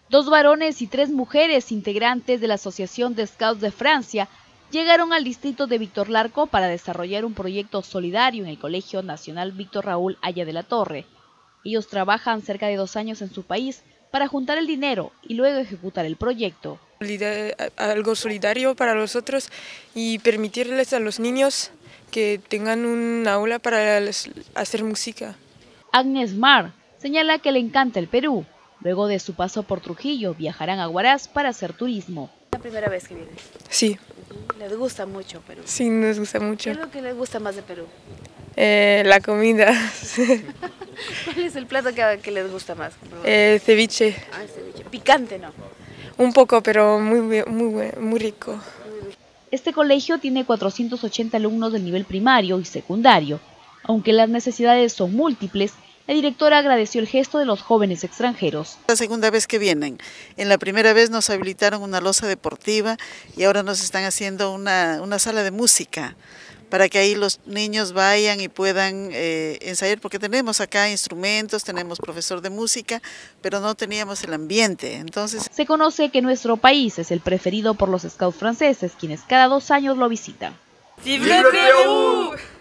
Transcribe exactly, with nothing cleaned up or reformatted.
Dos varones y tres mujeres integrantes de la Asociación de Scouts de Francia llegaron al distrito de Víctor Larco para desarrollar un proyecto solidario en el Colegio Nacional Víctor Raúl Haya de la Torre. Ellos trabajan cerca de dos años en su país para juntar el dinero y luego ejecutar el proyecto. Algo solidario para los otros y permitirles a los niños que tengan un aula para hacer música. Agnes Mar señala que le encanta el Perú. Luego de su paso por Trujillo, viajarán a Huaraz para hacer turismo. ¿Es la primera vez que vienen? Sí. ¿Les gusta mucho Perú? Sí, nos gusta mucho. ¿Qué es lo que les gusta más de Perú? Eh, la comida. ¿Cuál es el plato que, que les gusta más? Eh, ceviche. Ah, ceviche. Picante, ¿no? Un poco, pero muy, muy, muy rico. Este colegio tiene cuatrocientos ochenta alumnos del nivel primario y secundario. Aunque las necesidades son múltiples, la directora agradeció el gesto de los jóvenes extranjeros. La segunda vez que vienen. En la primera vez nos habilitaron una loza deportiva y ahora nos están haciendo una, una sala de música para que ahí los niños vayan y puedan eh, ensayar, porque tenemos acá instrumentos, tenemos profesor de música, pero no teníamos el ambiente. Entonces, se conoce que nuestro país es el preferido por los scouts franceses, quienes cada dos años lo visitan. ¡Vive Perú!